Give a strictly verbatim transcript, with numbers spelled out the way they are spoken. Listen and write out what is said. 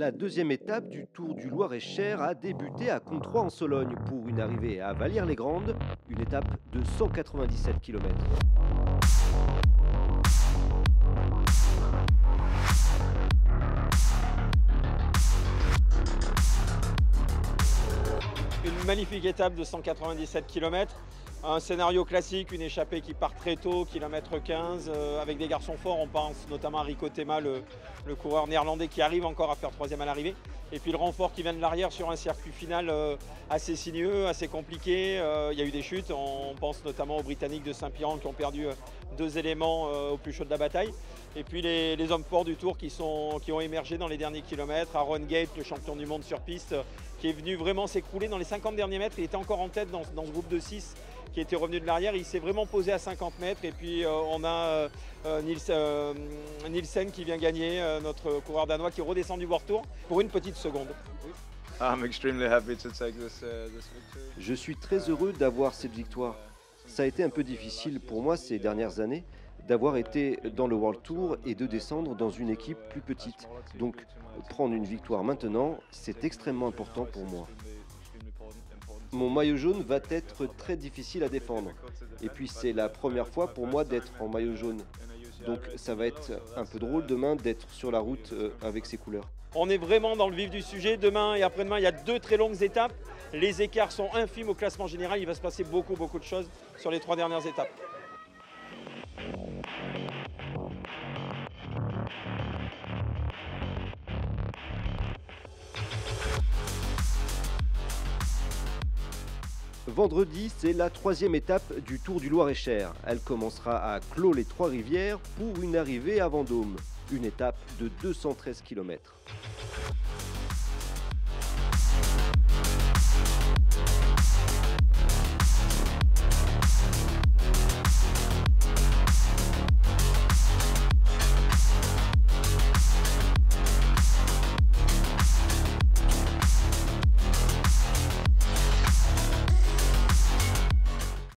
La deuxième étape du Tour du Loir-et-Cher a débuté à Controy en Sologne pour une arrivée à Vallières-les-Grandes, une étape de cent quatre-vingt-dix-sept kilomètres. Une magnifique étape de cent quatre-vingt-dix-sept kilomètres, un scénario classique, une échappée qui part très tôt, kilomètre quinze, euh, avec des garçons forts, on pense notamment à Rico Tema, le, le coureur néerlandais qui arrive encore à faire troisième à l'arrivée. Et puis le renfort qui vient de l'arrière sur un circuit final euh, assez sinueux, assez compliqué. Euh, il y a eu des chutes, on pense notamment aux Britanniques de Saint-Piran qui ont perdu euh, deux éléments euh, au plus chaud de la bataille. Et puis les, les hommes forts du Tour qui, sont, qui ont émergé dans les derniers kilomètres. Aaron Gate, le champion du monde sur piste, euh, qui est venu vraiment s'écrouler dans les cinquante derniers mètres. Il était encore en tête dans, dans ce groupe de six qui était revenu de l'arrière. Il s'est vraiment posé à cinquante mètres. Et puis euh, on a euh, Niels, euh, Nielsen qui vient gagner, euh, notre coureur danois qui redescend du World Tour pour une petite seconde. I'm extremely happy to take this, uh, this victory. Je suis très heureux d'avoir cette victoire. Ça a été un peu difficile pour moi ces dernières années d'avoir été dans le World Tour et de descendre dans une équipe plus petite. Donc prendre une victoire maintenant, c'est extrêmement important pour moi. Mon maillot jaune va être très difficile à défendre. Et puis c'est la première fois pour moi d'être en maillot jaune. Donc ça va être un peu drôle demain d'être sur la route avec ces couleurs. On est vraiment dans le vif du sujet. Demain et après-demain, il y a deux très longues étapes. Les écarts sont infimes au classement général. Il va se passer beaucoup, beaucoup de choses sur les trois dernières étapes. Vendredi, c'est la troisième étape du Tour du Loir-et-Cher. Elle commencera à Clos-les-Trois-Rivières pour une arrivée à Vendôme, une étape de deux cent treize kilomètres.